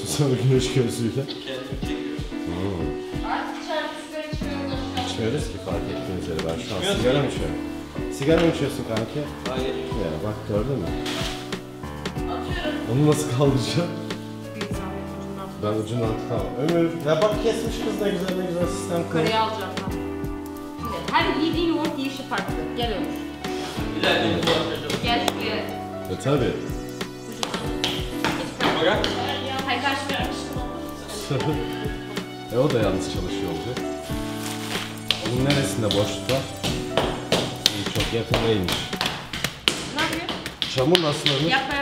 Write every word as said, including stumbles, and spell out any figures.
Sonra güneş gözlüğüyle. Kendimi çekiyorum. Hmm. Artık dışarıda sigara içmiyoruz. İçmiyoruz ki fark ettiğiniz üzere. Ben şu an sigara mı içiyorum? Sigara mı içiyorsun kanki? Hayır. Ya bak gördün mü? Atıyorum. Onu nasıl kaldıracağım? Bir zahmet ucundan. Ben ucundan tamam. Ömür. Ya bak kesmiş kız ne güzel ne güzel sistem kurmuş. Yukarıya alacağım ben. Şimdi her yediğin yoğurt yiyişi farklı. Gel Ömür. İleride bir bulaşacağım. Gel şuraya. E tabi. Bak. Hayır karşı vermiştim onu. E o da yalnız çalışıyor olacak. Bunun neresinde boşluk var? İyi, çok yakın değilmiş. Ne yapıyor? Çamur nasıl Ömür? Yapma